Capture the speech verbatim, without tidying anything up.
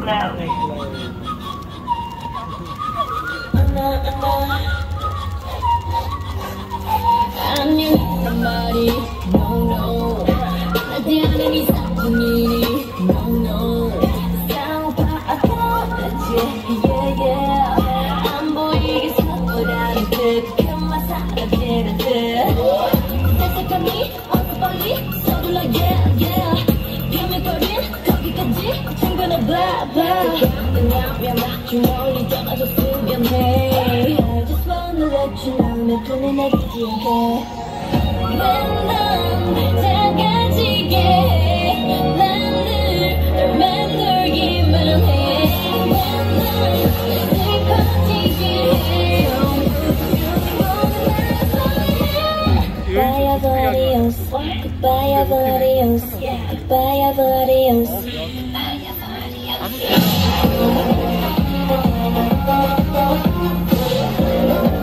아니란 말이 no no 나지 않은 이상뿐이니 no no 싸워봐도 yeah yeah 안 보이게 서보라는 듯 그만 사라지는 듯 새싹함이 어서 빨리 서둘러 yeah yeah 비밀거린 거기까지 챙겨놔 blah blah 끝나면 막주 멀리 떨어졌으면 해 I just wanna let you know 내 손에 내리지 않게 맨날 작아지게 나를 널 만들기만 해 맨날 슬퍼지게 해 Goodbye adios Goodbye adios Goodbye adios Goodbye adios